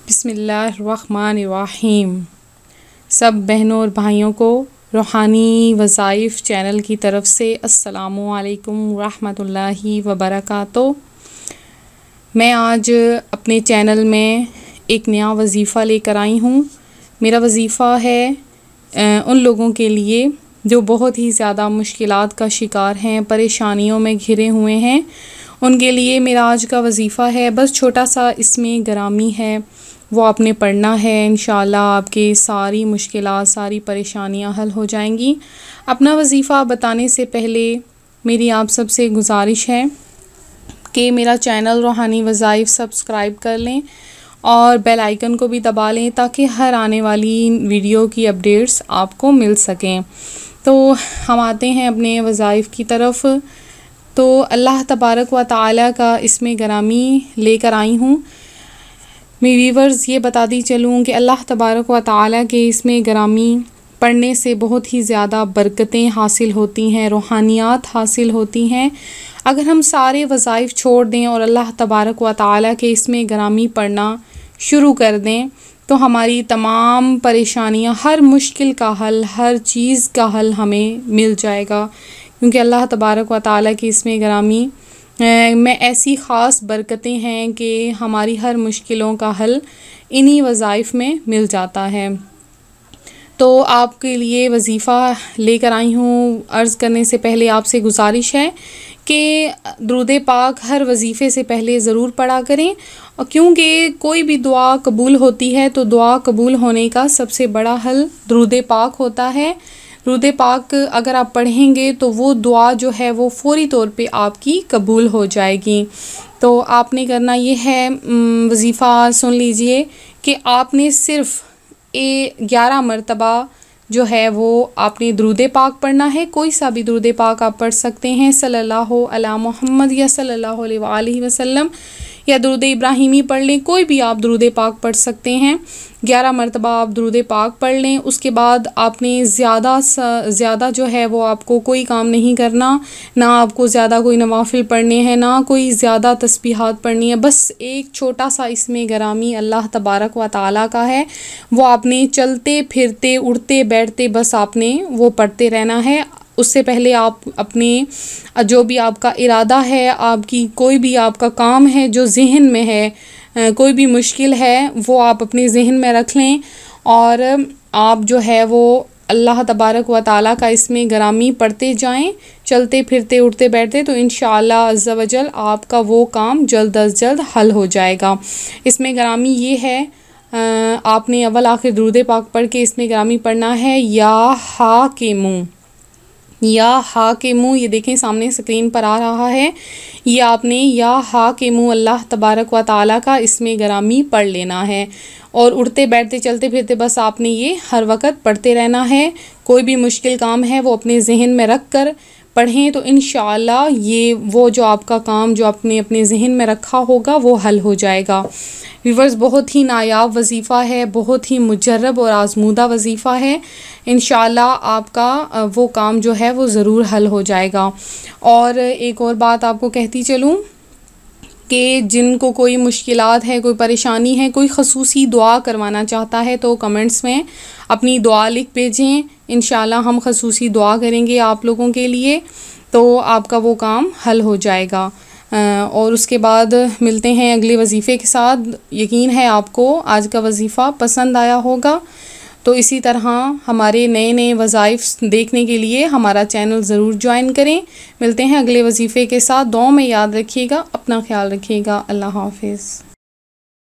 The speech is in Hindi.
बिस्मिल्लाहिर्रहमानिर्रहीम। सब बहनों और भाइयों को रूहानी वज़ाइफ़ चैनल की तरफ़ से अस्सलामु अलैकुम रहमतुल्लाहि व बरकातुहू। मैं आज अपने चैनल में एक नया वज़ीफ़ा लेकर आई हूँ। मेरा वज़ीफ़ा है उन लोगों के लिए जो बहुत ही ज़्यादा मुश्किलात का शिकार हैं, परेशानियों में घिरे हुए हैं। उनके लिए मेरा आज का वज़ीफ़ा है, बस छोटा सा इसमें ग्रामी है, वो आपने पढ़ना है। इंशाअल्लाह आपकी सारी मुश्किलात, सारी परेशानियां हल हो जाएंगी। अपना वज़ीफ़ा बताने से पहले मेरी आप सबसे गुजारिश है कि मेरा चैनल रूहानी वज़ाइफ़ सब्सक्राइब कर लें और बेल आइकन को भी दबा लें ताकि हर आने वाली वीडियो की अपडेट्स आपको मिल सकें। तो हम आते हैं अपने वज़ाइफ़ की तरफ। तो अल्लाह तबारक व तआला का इसमें ग्रामी लेकर आई हूँ। मेरे व्यूवर्स ये बताती चलूँ कि अल्लाह तबारक व तआला के इसमें ग्रामी पढ़ने से बहुत ही ज़्यादा बरकतें हासिल होती हैं, रूहानियात हासिल होती हैं। अगर हम सारे वज़ाइफ़ छोड़ दें और अल्लाह तबारक व तआला के इसमें ग्रामी पढ़ना शुरू कर दें तो हमारी तमाम परेशानियां, हर मुश्किल का हल, हर चीज़ का हल हमें मिल जाएगा, क्योंकि अल्लाह तबारक व तआला की इसमें ग्रामी में ऐसी ख़ास बरकतें हैं कि हमारी हर मुश्किलों का हल इन्हीं वज़ाइफ़ में मिल जाता है। तो आपके लिए वज़ीफ़ा लेकर आई हूँ। अर्ज़ करने से पहले आपसे गुजारिश है कि दुरूद पाक हर वज़ीफ़े से पहले ज़रूर पढ़ा करें, और क्योंकि कोई भी दुआ कबूल होती है तो दुआ कबूल होने का सबसे बड़ा हल दुरूद पाक होता है। दुरूद पाक अगर आप पढ़ेंगे तो वो दुआ जो है वो फ़ौरी तौर पे आपकी कबूल हो जाएगी। तो आपने करना ये है, वज़ीफ़ा सुन लीजिए कि आपने सिर्फ़ 11 मरतबा जो है वो आपने दुरूद पाक पढ़ना है। कोई सा भी दुरूद पाक आप पढ़ सकते हैं, सल्लल्लाहु अला मुहम्मद या सल्लल्लाहु अलैहि वसल्लम, या दुरूद इब्राहिमी पढ़ लें, कोई भी आप दुरूद पाक पढ़ सकते हैं। 11 मरतबा आप दुरूद पाक पढ़ लें। उसके बाद आपने ज़्यादा जो है वो आपको कोई काम नहीं करना, ना आपको ज़्यादा कोई नवाफिल पढ़ने हैं, ना कोई ज़्यादा तस्बीहात पढ़नी है। बस एक छोटा सा इसमें ग्रामी अल्लाह तबारक व तआला का है, वो आपने चलते फिरते उठते बैठते बस आपने वो पढ़ते रहना है। उससे पहले आप अपने जो भी आपका इरादा है, आपकी कोई भी आपका काम है जो ज़हन में है, कोई भी मुश्किल है, वो आप अपने ज़हन में रख लें और आप जो है वो अल्लाह तबारक व तआला का इसमें ग्रामी पढ़ते जाएं, चलते फिरते उठते बैठते, तो इंशाअल्लाह अज़्ज़ा वजल आपका वो काम जल्द अज़ जल्द हल हो जाएगा। इसमें ग्रामी ये है, आपने अव्वल आखिर दुरूद पाक पढ़ के इसमें ग्रामी पढ़ना है, या हा के मुँह, या हा के मुँह, ये देखें सामने स्क्रीन पर आ रहा है। ये आपने या हा के मुँह अल्लाह तबारक व तआला का इसमें ग्रामी पढ़ लेना है, और उठते बैठते चलते फिरते बस आपने ये हर वक्त पढ़ते रहना है। कोई भी मुश्किल काम है वो अपने जहन में रख कर पढ़ें तो इंशाअल्लाह ये वो जो आपका काम जो आपने अपने जहन में रखा होगा वो हल हो जाएगा। व्यूअर्स, बहुत ही नायाब वज़ीफ़ा है, बहुत ही मुजर्रब और आज़मूदा वज़ीफ़ा है। इंशाअल्लाह आपका वो काम जो है वो ज़रूर हल हो जाएगा। और एक और बात आपको कहती चलूँ कि जिनको कोई मुश्किलात है, कोई परेशानी है, कोई ख़ुसूसी दुआ करवाना चाहता है तो कमेंट्स में अपनी दुआ लिख भेजें। इंशाअल्लाह हम ख़ुसूसी दुआ करेंगे आप लोगों के लिए, तो आपका वो काम हल हो जाएगा। और उसके बाद मिलते हैं अगले वज़ीफ़े के साथ। यकीन है आपको आज का वज़ीफ़ा पसंद आया होगा। तो इसी तरह हमारे नए नए वज़ाइफ़ देखने के लिए हमारा चैनल ज़रूर ज्वाइन करें। मिलते हैं अगले वज़ीफ़े के साथ। दुआ में याद रखिएगा, अपना ख्याल रखिएगा। अल्लाह हाफ़िज़।